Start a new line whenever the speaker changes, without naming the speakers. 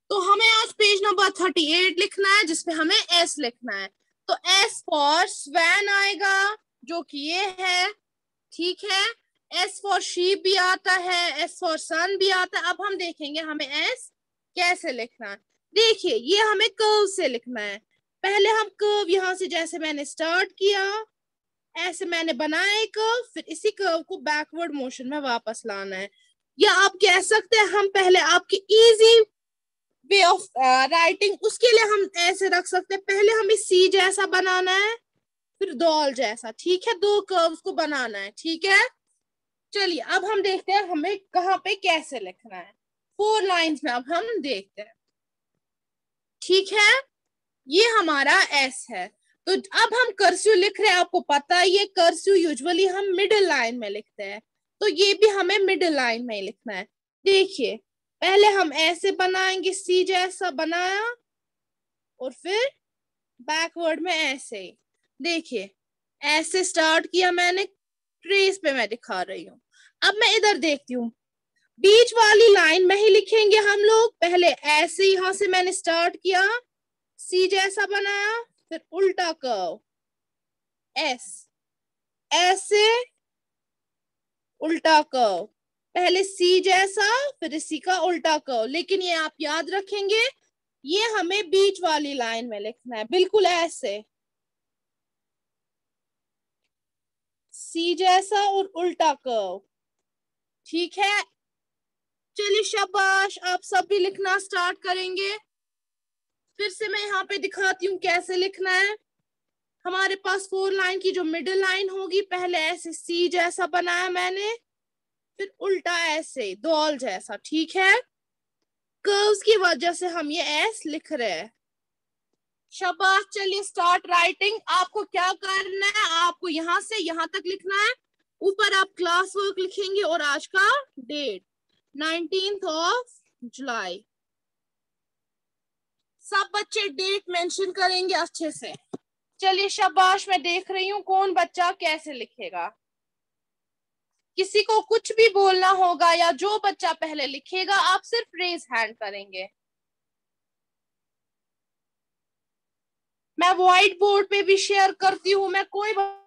तो हमें आज पेज नंबर 38 लिखना है, जिसपे हमें एस लिखना है। तो एस फॉर स्वैन आएगा, जो कि ये है, ठीक है। एस फॉर शीप भी आता है, एस फॉर सन भी आता है। अब हम देखेंगे हमें एस कैसे लिखना है। देखिए, ये हमें कर्व से लिखना है। पहले हम कर्व यहां से, जैसे मैंने स्टार्ट किया, ऐसे मैंने बनाया एक कर्व, फिर इसी कर्व को बैकवर्ड मोशन में वापस लाना है। या आप कह सकते हैं, हम पहले आपकी इजी वे ऑफ राइटिंग, उसके लिए हम ऐसे रख सकते हैं, पहले हमें सी जैसा बनाना है, फिर डॉल जैसा, ठीक है। दो कर्व्स को बनाना है, ठीक है। चलिए अब हम देखते हैं हमें कहाँ पे कैसे लिखना है। 4 लाइंस में अब हम देखते हैं, ठीक है। ये हमारा एस है। तो अब हम कर्सिव लिख रहे हैं, आपको पता है ये कर्सिव यूजुअली हम मिडिल लाइन में लिखते हैं, तो ये भी हमें मिडिल लाइन में ही लिखना है। देखिए, पहले हम ऐसे बनाएंगे, सी जैसा बनाया, और फिर बैकवर्ड में ऐसे ही। देखिए, ऐसे स्टार्ट किया मैंने, ट्रेस पे मैं दिखा रही हूँ। अब मैं इधर देखती हूँ, बीच वाली लाइन में ही लिखेंगे हम लोग। पहले ऐसे यहां से मैंने स्टार्ट किया, सी जैसा बनाया, फिर उल्टा कर्व एस, ऐसे उल्टा कर्व, पहले सी जैसा, फिर इसी का उल्टा कर्व। लेकिन ये आप याद रखेंगे, ये हमें बीच वाली लाइन में लिखना है, बिल्कुल ऐसे सी जैसा और उल्टा कर्व, ठीक है। चलिए शाबाश, आप सब भी लिखना स्टार्ट करेंगे। फिर से मैं यहाँ पे दिखाती हूँ कैसे लिखना है। हमारे पास 4 लाइन की जो मिडिल लाइन होगी, पहले ऐसे सी जैसा बनाया मैंने, फिर उल्टा ऐसे डॉल जैसा, ठीक है। कर्व्स की वजह से हम ये एस लिख रहे हैं। शाबाश, चलिए स्टार्ट राइटिंग। आपको क्या करना है, आपको यहां से यहां तक लिखना है। ऊपर आप क्लास वर्क लिखेंगे और आज का डेट 19th ऑफ जुलाई। सब बच्चे डेट मेंशन करेंगे अच्छे से। चलिए शाबाश, मैं देख रही हूँ कौन बच्चा कैसे लिखेगा। किसी को कुछ भी बोलना होगा, या जो बच्चा पहले लिखेगा, आप सिर्फ रेज हैंड करेंगे। मैं व्हाइट बोर्ड पे भी शेयर करती हूँ, मैं कोई